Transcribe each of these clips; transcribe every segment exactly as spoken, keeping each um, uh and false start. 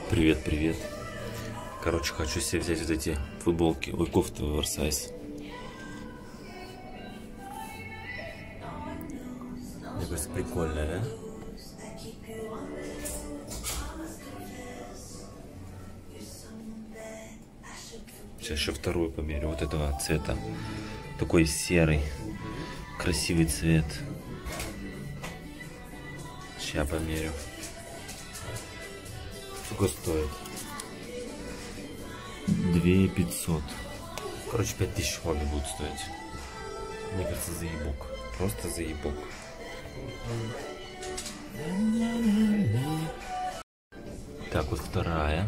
Привет, привет. Короче, хочу себе взять вот эти футболки, ой, кофты оверсайз. Мне кажется, прикольная, да? Сейчас еще вторую померю, вот этого цвета. Такой серый, красивый цвет. Сейчас померю. Сколько стоит? две тысячи пятьсот. Короче, пять тысяч обе будут стоить. Мне кажется, заебок. Просто заебок. Так, вот вторая.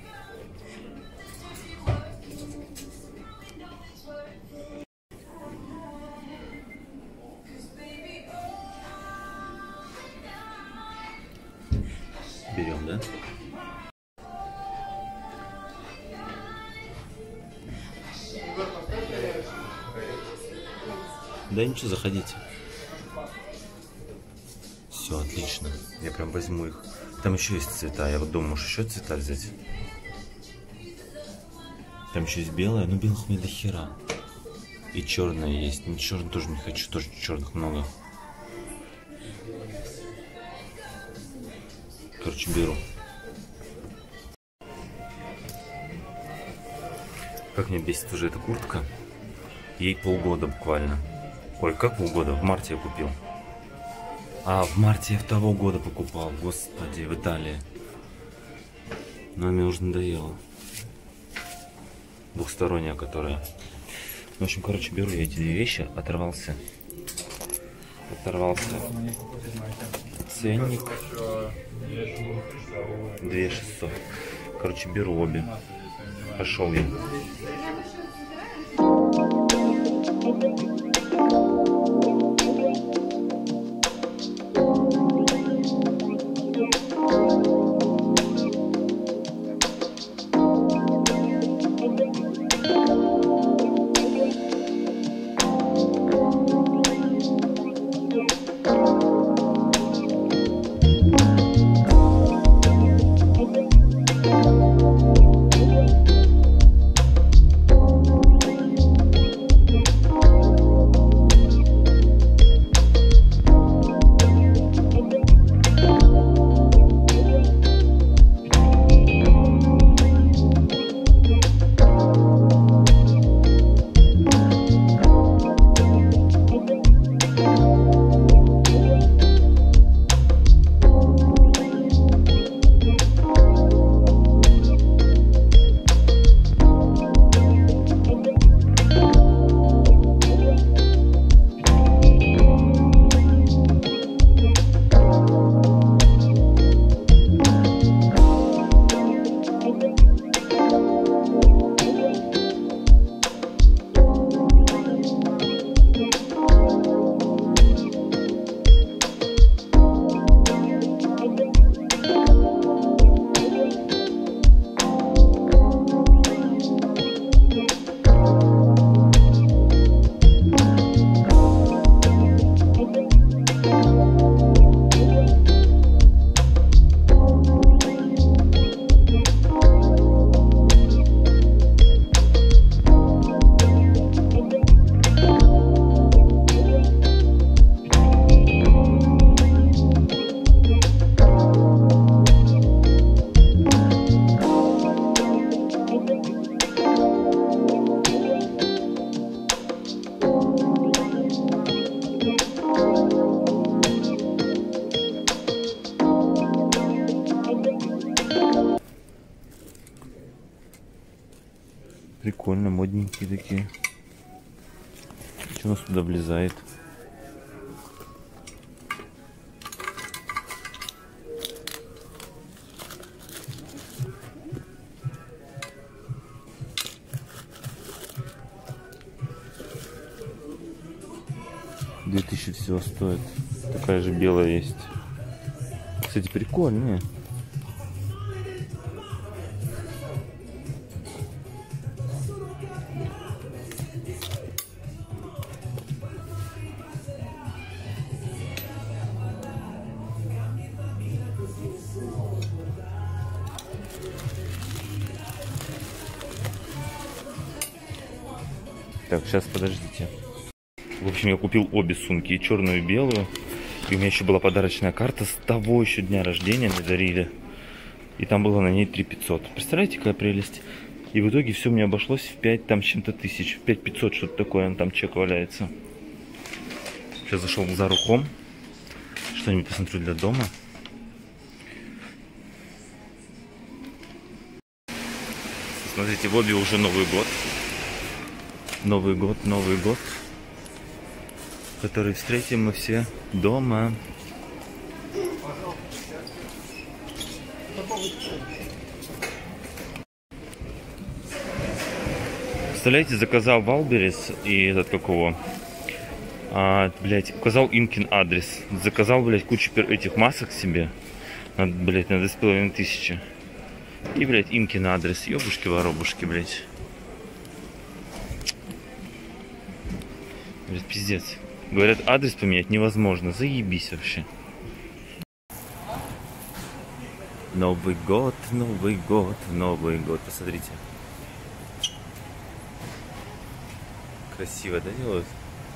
Берем, да? Да ничего, заходите. Все, отлично. Я прям возьму их. Там еще есть цвета. Я вот думаю, может еще цвета взять. Там еще есть белая, но белых мне до хера. И черная есть. Но черную тоже не хочу, тоже черных много. Короче, беру. Как меня бесит уже эта куртка. Ей полгода буквально. Ой, как полгода? В марте я купил. А, в марте я того года покупал. Господи, в Италии. Но мне уже надоело. Двухсторонняя, которая. В общем, короче, беру я эти две вещи. Оторвался. Оторвался. Ценник. две тысячи шестьсот. Короче, беру обе. Пошел я. Прикольно, модненькие такие. Что у нас туда влезает? две тысячи всего стоит. Такая же белая есть. Кстати, прикольная. Так, сейчас подождите. В общем, я купил обе сумки, и черную, и белую. И у меня еще была подарочная карта с того еще дня рождения, мне дарили. И там было на ней три пятьсот. Представляете, какая прелесть? И в итоге все мне обошлось в пять там с чем-то тысяч. В пять пятьсот что-то такое, там чек валяется. Сейчас зашел в Зарухом. Что-нибудь посмотрю для дома. Смотрите, в Обе уже Новый год. Новый год, Новый год. Который встретим мы все дома. Представляете, заказал Валберес и этот какого? А, блять, указал Имкин адрес. Заказал, блять, кучу этих масок себе. Надо, блять, на две с половиной тысячи. И, блять, Имкин адрес. Ёбушки-воробушки, блять. Блять, пиздец. Говорят, адрес поменять невозможно. Заебись вообще. Новый год, Новый год, Новый год. Посмотрите. Красиво, да, делают?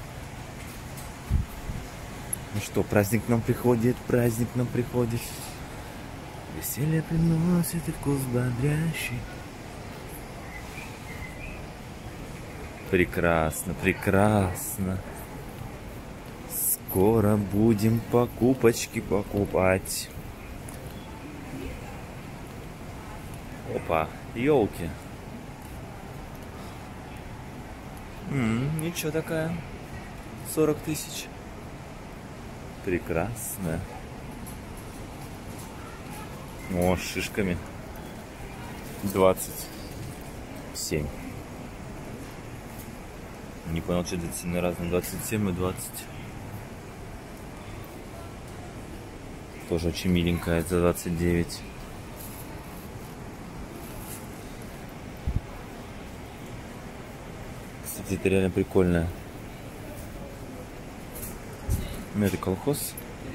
Ну что, праздник к нам приходит, праздник к нам приходит. Веселье приносит и вкус бодрящий. Прекрасно, прекрасно. Скоро будем покупочки покупать. Опа, елки. М-м, ничего такая. сорок тысяч. Прекрасно. О, с шишками. двадцать семь. Не понял, что это цены разные. двадцать семь и двадцать. Тоже очень миленькая за двадцать девять. Кстати, это реально прикольно. Ну, это колхоз.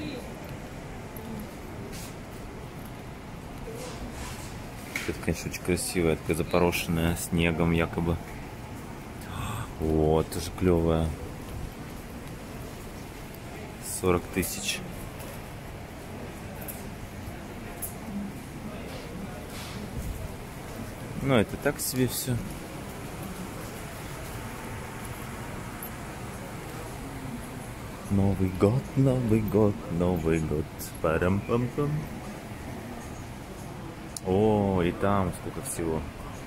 Это, конечно, очень красивая, такая запорошенная снегом якобы. Вот, тоже клевая. сорок тысяч. Ну, это так себе все. Новый год, Новый год, Новый год. Парам-пам-пам. О, и там сколько всего.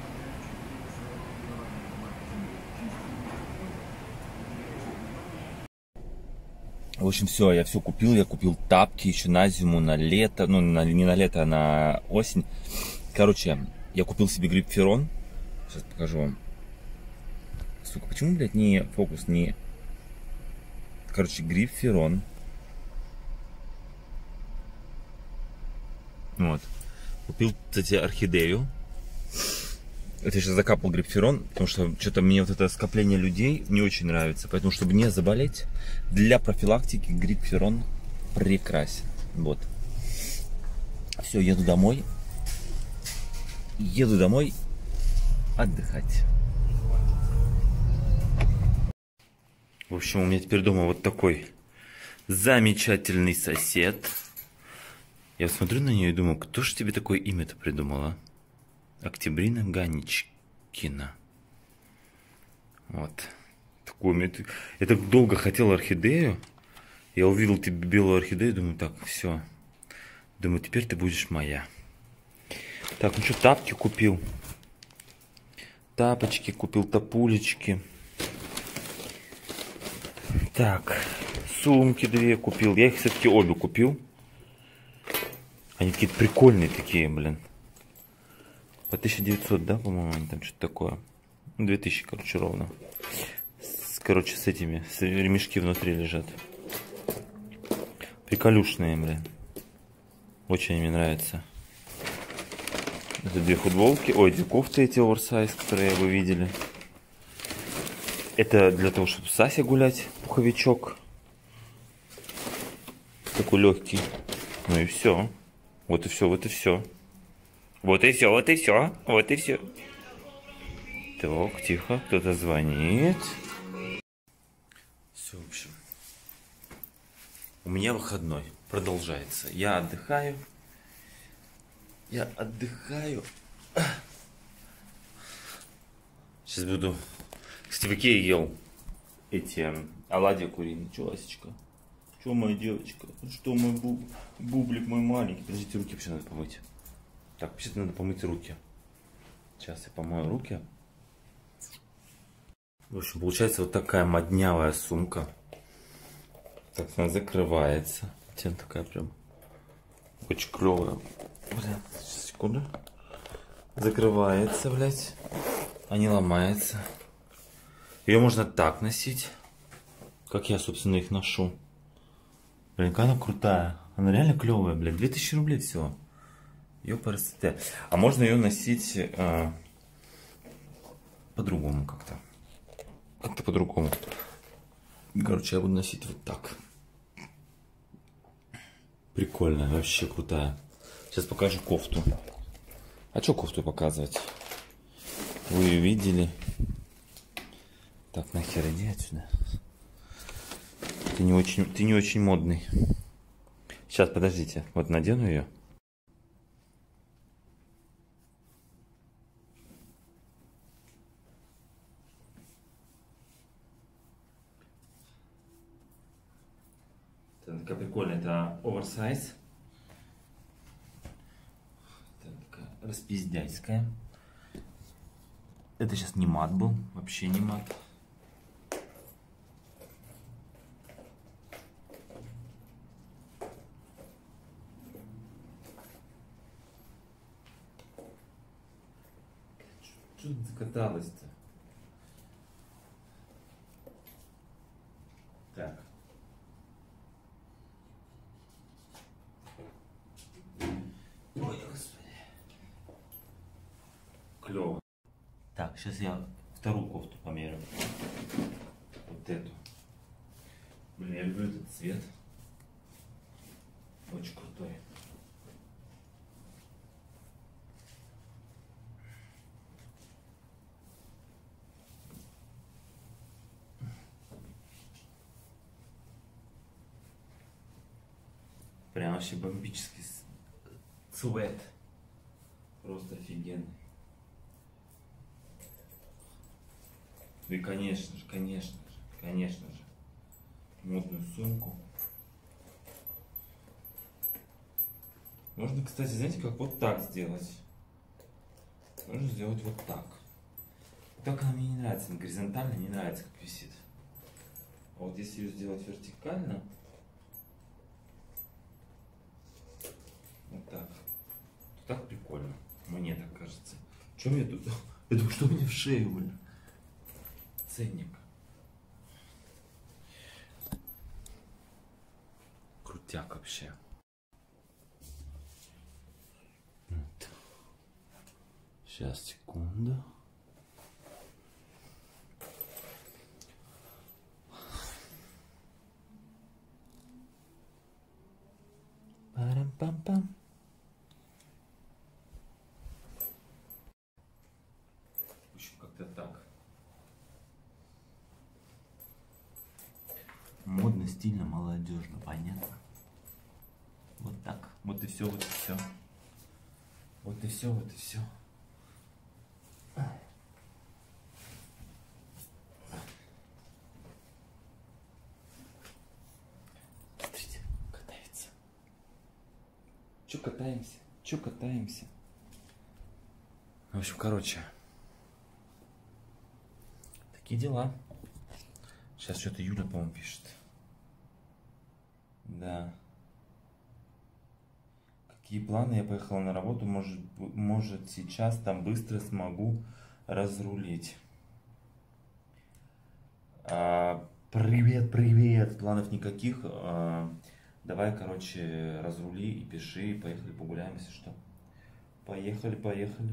В общем, все, я все купил. Я купил тапки еще на зиму, на лето. Ну, на, не на лето, а на осень. Короче, я купил себе грипферон. Сейчас покажу вам. Сука, почему, блядь, не фокус, не... Короче, грипферон. Вот. Купил, кстати, орхидею. Это я сейчас закапал грипферон, потому что что-то мне вот это скопление людей не очень нравится. Поэтому, чтобы не заболеть, для профилактики грипферон прекрасен. Вот. Все, еду домой. Еду домой отдыхать. В общем, у меня теперь дома вот такой замечательный сосед. Я смотрю на нее и думаю, кто же тебе такое имя-то придумала? Октябрина Ганичкина. Вот. Такую, я так долго хотел орхидею. Я увидел тебе белую орхидею, думаю, так, все. Думаю, теперь ты будешь моя. Так, ну что, тапки купил. Тапочки купил, тапулечки. Так, сумки две купил. Я их все-таки обе купил. Они какие-то прикольные такие, блин. По тысяче девятьсот, да, по-моему, там что-то такое. две тысячи, короче, ровно. С, короче, с этими, с ремешки внутри лежат. Приколюшные, блин. Очень они мне нравятся. Это две футболки. Ой, две кофты эти оверсайз, которые вы видели. Это для того, чтобы с Асей гулять. Пуховичок. Такой легкий. Ну и все. Вот и все, вот и все. Вот и все, вот и все, вот и все. Так, тихо, кто-то звонит. Все, в общем. У меня выходной продолжается. Я отдыхаю. Я отдыхаю. Сейчас буду... Кстати, в Икее ел эти оладьи куриные. Че, Асечка? Че, моя девочка? Что, мой буб... бублик мой маленький? Подождите, руки вообще надо помыть. Так, вообще надо помыть руки. Сейчас я помою руки. В общем, получается вот такая моднявая сумка. Так, она закрывается. Тем такая прям очень клевая. Блин, секунду. Закрывается, блядь. А не ломается. Ее можно так носить, как я, собственно, их ношу. Блин, какая она крутая. Она реально клевая, блядь. две тысячи рублей всего. Ёпарасоте. А можно ее носить э, по-другому как-то. Как-то по-другому. Короче, я буду носить вот так. Прикольная, вообще крутая. Сейчас покажу кофту. А что кофту показывать? Вы ее видели. Так, нахер иди отсюда. Ты не очень, ты не очень модный. Сейчас, подождите. Вот надену ее. Это такая прикольная, это оверсайз. Это такая распиздяйская. Это сейчас не мат был, вообще не мат. Что ты закаталась-то? Так. Ой, господи. Клево. Так, сейчас я вторую кофту померю. Вот эту. Блин, я люблю этот цвет. Очень крутой. Прям вообще бомбический цвет. Просто офигенный. Ну и конечно же, конечно же, конечно же, модную сумку. Можно, кстати, знаете, как вот так сделать. Можно сделать вот так. Так она мне не нравится, на горизонтально не нравится, как висит. А вот если ее сделать вертикально, вот так, то так прикольно. Мне так кажется. Что мне тут? Я думаю, что мне в шею, блин? Ценник. Крутяк вообще. Вот. Сейчас, секунду. Парам-пам-пам. В общем, как-то так. Модно, стильно, молодежно, понятно? Вот так. Вот и все, вот и все. Вот и все, вот и все. Смотрите, катается. Че катаемся? Че катаемся? В общем, короче. Такие дела. Сейчас что-то Юля, по-моему, пишет. Да. Какие планы? Я поехала на работу. Может, может сейчас там быстро смогу разрулить. А, привет, привет. Планов никаких. А, давай, короче, разрули и пиши. Поехали погуляем, если что. Поехали, поехали.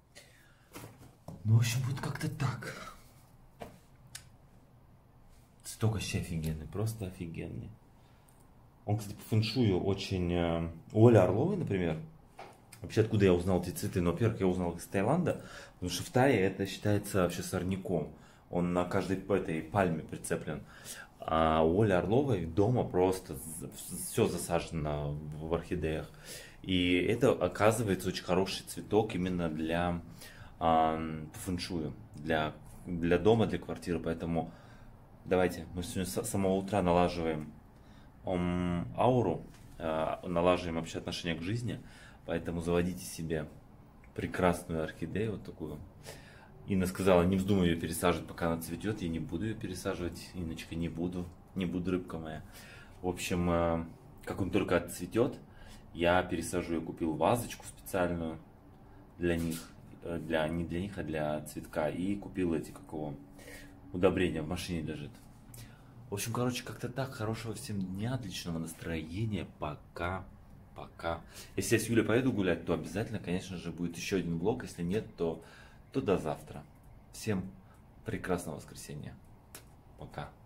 Ну, в общем, будет как-то так. Цветок вообще офигенный, просто офигенный. Он, кстати, по фэншую очень... э, У Оли Орловой, например, вообще откуда я узнал эти цветы? Ну, во-первых, я узнал их из Таиланда, потому что в Тае это считается вообще сорняком. Он на каждой этой пальме прицеплен. А у Оли Орловой дома просто все засажено в орхидеях. И это, оказывается, очень хороший цветок именно для э, по фэншую, для, для дома, для квартиры. Поэтому давайте мы сегодня с самого утра налаживаем ом, ауру, э, налаживаем вообще отношение к жизни. Поэтому заводите себе прекрасную орхидею, вот такую. Инна сказала, не вздумай ее пересаживать, пока она цветет. Я не буду ее пересаживать, Инночка, не буду, не буду, рыбка моя. В общем, э, как он только отцветет, я пересажу, я купил вазочку специальную для них, для, не для них, а для цветка. И купил эти, как его, удобрения, в машине лежит. В общем, короче, как-то так. Хорошего всем дня, отличного настроения. Пока, пока. Если я с Юлей поеду гулять, то обязательно, конечно же, будет еще один влог. Если нет, то, то до завтра. Всем прекрасного воскресенья. Пока.